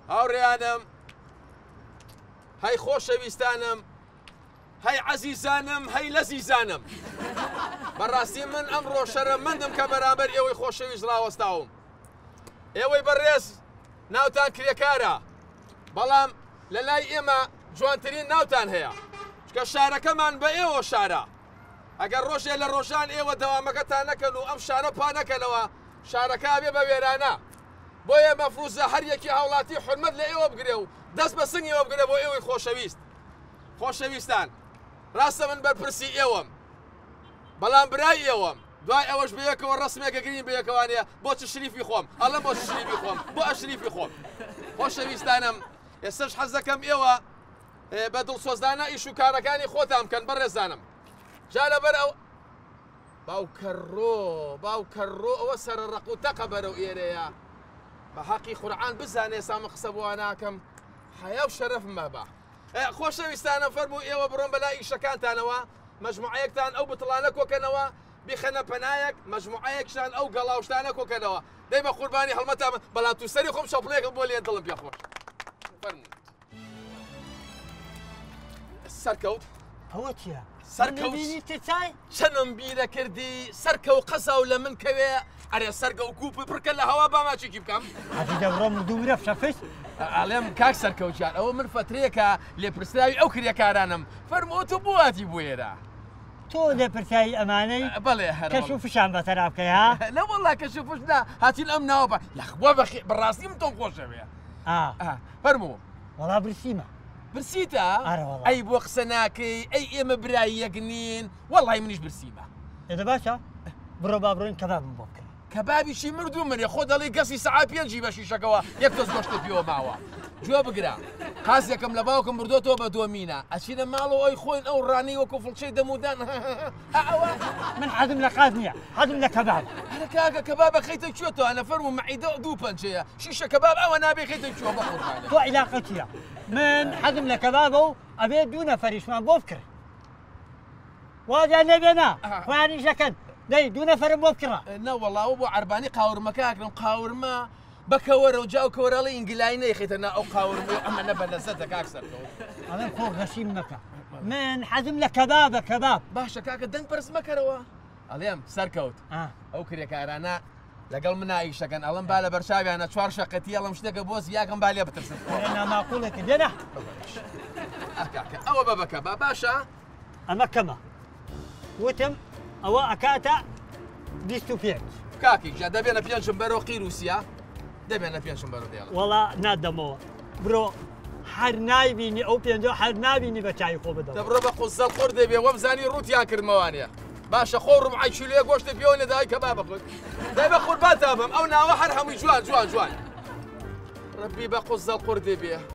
هاوڕێیانم هەی خۆشەویستانم هەی عەزیزانم هەی لەزیزانم بەڕاستی من ئەمڕۆ شەرەمەندم کە بەرامبەر ئێوەی خۆشەویست ڕاوەستاوم ئێوەی بەڕێز ناوتان کرێکارە بەڵام لە لای ئێمە جوانترین ناوتان هەیە چکە شارەکەمان بە ئێوە شارە ئەگەر ڕۆژێ لە ڕۆژان ئێوە دەوامەکەتان نەکەن و ئەم شارە پا نەکەنەوە شارەکە بێ بە وێرانە بۆیە مەفروزە هەر یەکی هاوڵاتی حرمەت لە ئێوە بگرێ و دەست بە سنگیەوە بگرێ بۆ ئێوەی خۆشەویست خۆشەویستان ڕاستە من بەرپرسی ئێوەم بەڵام برای ئێوەم دوای ئەوەش بەیەکەوە ڕسمێکە گرین بەیەکەوانەیە بۆ چ شریفی خۆم ئەڵەم بۆ شریفی خۆم بۆ ئەشریفی خۆم خۆشەویستانم ئێستش حەز دەکەم ئێوە بە دڵسۆزدانە ئیش و کارەکانی خۆتان بکەن بەڕێزانم جا لەبەر ئەو باوکەڕۆ ئەوە سەرڕق و تەقە بەرەو ئێرەیە بە حەقی قورعان بزانێ سامە قسە بۆ ناکەم حیا و شەرەفم مەبە خۆشەویستانە فەرموو ئێوە بڕۆن بەلای ئیشەکانتانەوە مەجموعەیەکتان ئەو بتڵانە کۆکەنەوە بیخەنە پەنایەک مەجموعەیەکشان ئەو گەڵاوشتانە کۆکەنەوە دەی بە قوربانی هەڵمەتام بەڵام تو سەری خۆم شەپڵێکم بۆ لێن دڵم پێ خۆش فەرموو سەرکەوت ئەوە چییە؟ سەرکەوت چای؟ چەنم بیرە کردی سەرکە و قەسا و لە من کەوێ ئەرێ سەرگە و کووپ پڕکە لە هەوا باماچێکی بکەم حەزی دەبڕۆم دوورە فشەفش ئەڵێم کاک سەرکەوتیان ئەوە من فترەیەکە لێپرسراوی ئەو کریەکارانم فەرمووە تۆ بۆاتی بۆ ئێرە تۆ لێپرسایی ئەمانەی بەڵێ کەش و فشان بەتەرا بکەی ها؟ لە وەڵا کەش و فشدا هاتین ئەم ناوە بە یەخوا بەڕاستی من تۆم خۆشەوێ فەرموو وەڵا برسیمە برسیتە؟ ئەی بۆ قسە ناکەی ئەی ئێمە برایی یەک نین وەڵی منیش برسیمە ئێدە باشە بڕۆ با بڕۆین کەبابم بۆ بکەین کەبابیشی مردوو منێ خۆ دەڵی گەسی سەعات پێنجی بە شیشەکەەوە یەک دەست گۆشتە پێوە ماوە گوێ بگرە قازێکم لە باوکم بردۆتەوە بە دۆمینە ئەچینە ماڵەوە ئەوی خۆین ئەو ڕانی وەکو فڵچەی دەمودان ئەوە من حەزم لە قاز نییە حەزم لە کەباب هەرە کاکە کەبابە خەیتە کوێتەوە ئەنە فەرموو مەعیدە دوو پەنجەیە شیشە کەباب ئەوە نابێ خەیتە کوێ بە قوربانە تۆ عیلاقە چییە؟ من حەزم لە کەبابە و ئەبێ دوو نەفەریشمان بۆ بکڕ وازیان نەبێنا خوانیشەکەن دەی دوو نەفەرم بۆ بکڕە نەوەڵاوە بۆ عەربانی قاورمەکە ئاکرم قاورمە بەکەوەرە و جاو کۆرەڵی ئینگلای نەیخێتە نا ئەو قاورمە ئەمە نەبە لەزەتە کاک سەرکەوت ئەڵێم خۆ غەشیم مەکە من حەزم لە کەبابە کەباب باشە کاکە دەنگ پرس مەکەرەوە ئەڵێم سەرکەوت ئەو کرێکارانە لەگەڵ منایشەکەن ئەڵم با لە بەرچاویانە چوار شەقەتی ئەڵم شتێکە بۆ زیاکەم با لێ بترسن ناماقولێکی دێنە ئەوە بەبەکە با باشە ئەمە کەمە وتم ئەوە ئەکاتە 25 کاکی جا دەبێنە پێنجم بەرەو قیروسیا دەبێنە پێنجم بەرەو دێڵە وەڵا نادەمەوە برۆ هەر نایبینی ئەو پێنجە هەر نابینی بە چای خۆ بدە دەبڕۆ بە قوزەڵ خۆر دەبێ وەم زانی ڕوتیان کردمەوانەیە باشە خۆ ڕوبعای کیلۆیە گۆشتە پێوە نەدای کەباب بخۆت دەی بە قوربان تابم ئەو ناوە هەر هەمووی جوان ڕەبی بە قوزەڵ قوڕ دەبێ